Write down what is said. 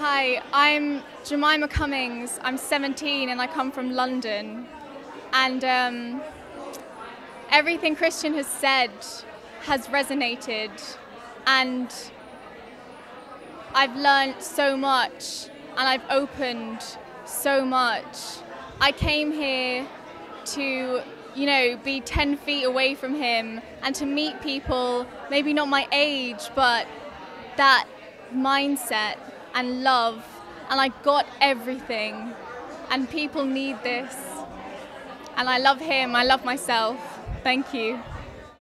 Hi, I'm Jemima Cummings. I'm 17 and I come from London. And everything Christian has said has resonated, and I've learned so much and I've opened so much. I came here to, be 10 feet away from him and to meet people, maybe not my age, but that mindset and love, and I got everything, and people need this, and I love him, I love myself. Thank you.